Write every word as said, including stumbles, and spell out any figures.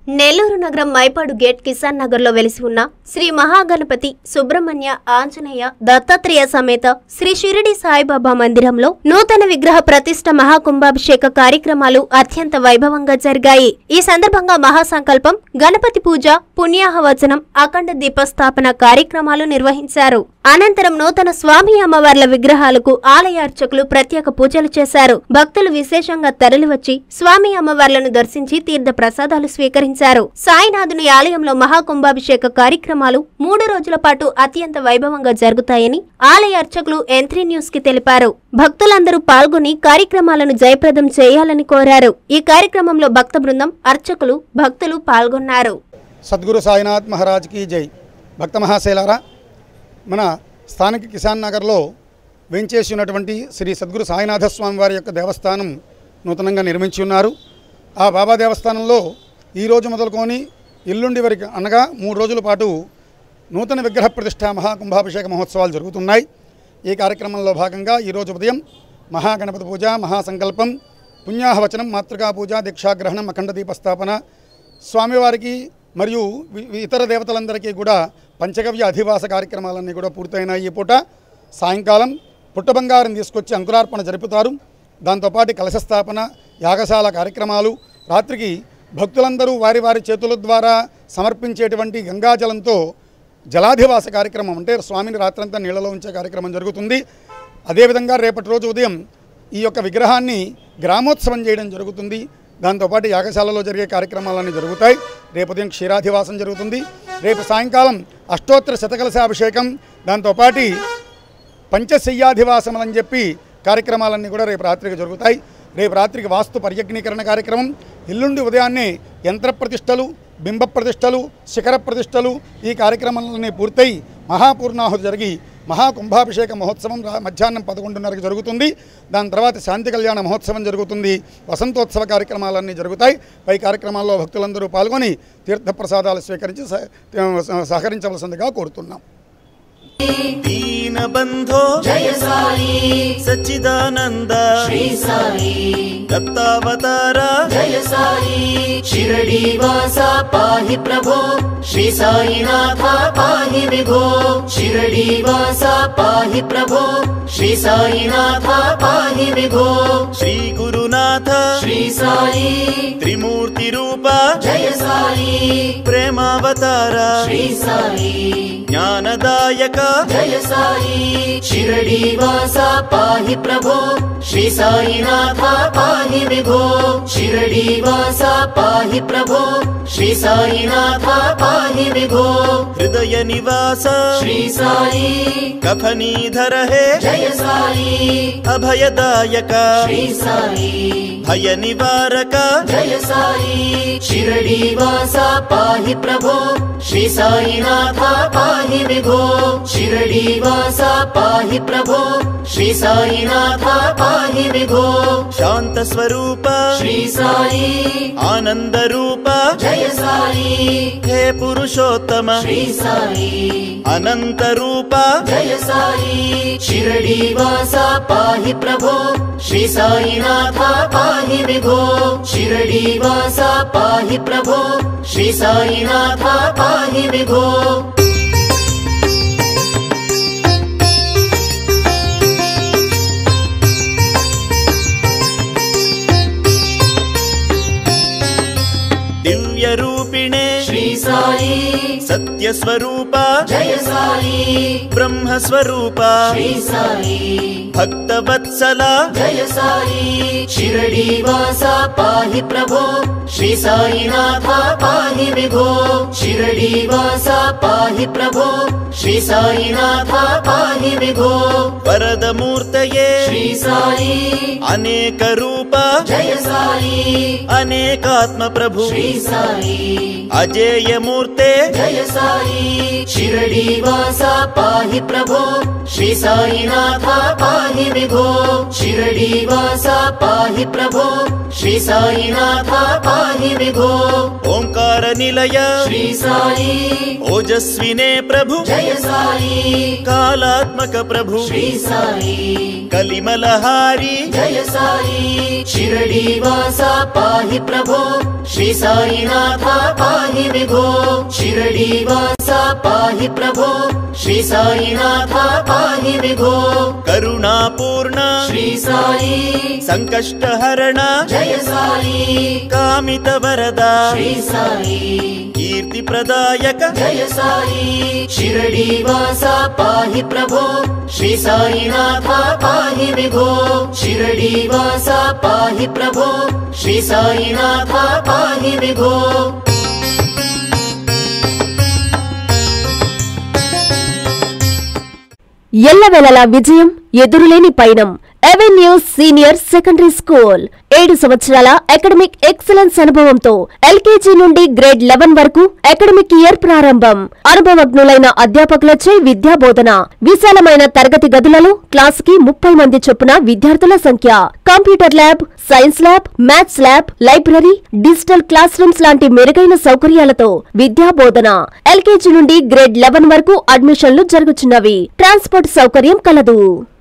నెల్లూరు నగరం మైపాడు గేట్ కిసాన్ నగర్ లో వెలిసి ఉన్న శ్రీ మహాగణపతి సుబ్రహ్మణ్య ఆంజనేయ దత్తాత్రేయ సమేత శ్రీ షిరిడి సాయిబాబా మందిరంలో నూతన విగ్రహ ప్రతిష్ఠ మహాకుంభాభిషేక కార్యక్రమాలు అత్యంత వైభవంగా జరిగాయి. ఈ సందర్భంగా మహాసంకల్పం, గణపతి పూజ, పుణ్యాహవచనం, అఖండ దీపస్థాపన కార్యక్రమాలు నిర్వహించారు. అనంతరం నూతన స్వామి అమ్మవార్ల విగ్రహాలకు ఆలయ అర్చకులు ప్రత్యేక పూజలు చేశారు. భక్తులు విశేషంగా తరలివచ్చి స్వామి అమ్మవార్లను దర్శించి తీర్థ ప్రసాదాలు స్వీకరించారు. సాయినాథుని ఆలయంలో మహాకుంభాభిషేక కార్యక్రమాలు మూడు రోజుల పాటు అత్యంత వైభవంగా జరుగుతాయని ఆలయ అర్చకులు ఎన్ త్రీ న్యూస్ కి తెలిపారు. భక్తులందరూ పాల్గొని కార్యక్రమాలను జయప్రదం చేయాలని కోరారు. ఈ కార్యక్రమంలో భక్త బృందం, అర్చకులు, భక్తులు పాల్గొన్నారు. సద్గురు సాయినాథ్ మహారాజ్ కి జై. భక్త మహాశైలారా, మన స్థానిక కిసాన్ నగర్లో వేంచేసి ఉన్నటువంటి శ్రీ సద్గురు సాయినాథ స్వామి వారి యొక్క దేవస్థానం నూతనంగా నిర్మించి ఉన్నారు. ఆ బాబా దేవస్థానంలో ఈరోజు మొదలుకొని ఎల్లుండి వరకు అనగా మూడు రోజుల పాటు నూతన విగ్రహ ప్రతిష్ఠ మహాకుంభాభిషేక మహోత్సవాలు జరుగుతున్నాయి. ఈ కార్యక్రమంలో భాగంగా ఈరోజు ఉదయం మహాగణపతి పూజ, మహాసంకల్పం, పుణ్యాహవచనం, మాతృకా పూజ, దీక్షాగ్రహణం, అఖండ దీపస్థాపన, స్వామివారికి మరియు ఇతర దేవతలందరికీ కూడా పంచగవ్య అధివాస కార్యక్రమాలన్నీ కూడా పూర్తయినాయి. ఈ పూట సాయంకాలం పుట్టబంగారం తీసుకొచ్చి అంకురార్పణ జరుపుతారు. దాంతోపాటు కలశస్థాపన, యాగశాల కార్యక్రమాలు, రాత్రికి భక్తులందరూ వారి వారి చేతుల ద్వారా సమర్పించేటువంటి గంగాజలంతో జలాధివాస కార్యక్రమం, అంటే స్వామిని రాత్రంతా నీళ్లలో ఉంచే కార్యక్రమం జరుగుతుంది. అదేవిధంగా రేపటి రోజు ఉదయం ఈ యొక్క విగ్రహాన్ని గ్రామోత్సవం చేయడం జరుగుతుంది. దాంతోపాటు యాగశాలలో జరిగే కార్యక్రమాలన్నీ జరుగుతాయి. రేపు ఉదయం క్షీరాధివాసం జరుగుతుంది. రేపు సాయంకాలం అష్టోత్తర శతకలశాభిషేకం, దాంతోపాటు పంచశయ్యాధివాసం అని చెప్పి కార్యక్రమాలన్నీ కూడా రేపు రాత్రికి జరుగుతాయి. రేపు రాత్రికి వాస్తు పర్యగ్నీకరణ కార్యక్రమం, ఎల్లుండి ఉదయాన్నే యంత్ర ప్రతిష్టలు, బింబ ప్రతిష్టలు, శిఖర ప్రతిష్టలు, ఈ కార్యక్రమాలన్నీ పూర్తయి మహాపూర్ణాహుతి జరిగి మహాకుంభాభిషేక మహోత్సవం మధ్యాహ్నం పదకొండున్నరకి జరుగుతుంది. దాని తర్వాత శాంతి కళ్యాణ మహోత్సవం జరుగుతుంది. వసంతోత్సవ కార్యక్రమాలన్నీ జరుగుతాయి. పై కార్యక్రమాల్లో భక్తులందరూ పాల్గొని తీర్థప్రసాదాలు స్వీకరించి సహకరించవలసిందిగా కోరుతున్నాం. दीनबन्धो जय साई, सच्चिदानंद श्री साई, दत्तावतार जय साई, शिरडी वासा पाहि प्रभो, श्री साईनाथ पाहि विभो, शिरडी वासा पाहि प्रभो, श्री साईनाथ पाहि विभो, श्री गुरुनाथ श्री साई, त्रिमूर्ति रूप जय साई, प्रेमावतार श्री साई, ज्ञानदायक जय साई, शिरडी वासा पाहि प्रभो, श्री साईनाथ पाहि विभो, शिरडी वासा पाहि प्रभो, श्री साईनाथ पाहि विभो, हृदय निवास श्री साई, कफनीधर है जय साई, अभयदायक श्री साई, भय निवारक जय साई, शिरडी वासा पाहि प्रभो, श्री साईनाथ पाहि विभो, शिरडी वासा पाहि प्रभो, श्री साईनाथ पाहि विभो, शांत स्वरूप श्री साई, आनंद रूप जय साई, हे पुरुषोत्तम श्री साई, अनंत रूप जय साई, शिरडी वासा पाहि प्रभो, श्री साईनाथ पाहि विभो, शिरडी वासा पाहि प्रभो, श्री साईनाथ पाहि विभो. दिव्य रूपिणे श्री साई, सत्य स्वरूप जय साई, ब्रह्म स्वरूप श्री साई, भक्त वत्सला जय साई, शिरडी वासा पाहि प्रभो, श्री साईनाथ पाहि विभो, शिरडी वासा पाहि प्रभो, श्री साईनाथ पाहि विभो, वरद मूर्तये श्री साई, अनेक रूप जय साई, अनेकात्म प्रभु श्री साई, अजेय मूर्ते जय साई, शिरडीवासा पाहि प्रभो श्री साईनाथ पाहि विभो शिरडीवासा पाहि प्रभो श्री साईनाथ पाहि विभो ओंकार निलय श्री साई ओजस्विने प्रभु जय साई कालात्मक प्रभु श्री साई कलिमलहारी जय साई शिरडीवासा पाहि प्रभो श्री साईनाथ पाहि विभो शिरडीवासा पाहि प्रभो श्री साईनाथ पाहि विभो करुणापूर्ण श्री साई संकष्टहरण जय साई कामित वरदा श्री साई कीर्ति प्रदायक जय साई शिरडीवासा पाहि प्रभो श्री साईनाथ पाहि विभो शिरडीवासा पाहि प्रभो श्री साईनाथ पाहि विभो ఎల్లవెల్లలా విజయం ఎదురులేని పయనం ఎవెన్యూస్ సీనియర్ సెకండరీ స్కూల్ ఏడు సంవత్సరాల అకాడమిక్ ఎక్సలెన్స్ అనుభవంతో ఎల్కేజీ నుండి గ్రేడ్ లెవెన్ వరకు అకాడమిక్ ఇయర్ ప్రారంభం. అనుభవజ్ఞులైన అధ్యాపకులచే విద్యా బోధన. విశాలమైన తరగతి గదులలో క్లాస్ కి ముప్పై మంది చొప్పున విద్యార్థుల సంఖ్య. Computer lab, science lab, maths lab, library, digital classrooms లాంటి మెరుగైన సౌకర్యాలతో విద్యా బోధన. ఎల్కేజీ నుండి గ్రేడ్ లెవెన్ వరకు అడ్మిషన్లు జరుగుతున్నవి. ట్రాన్స్పోర్ట్ సౌకర్యం కలదు.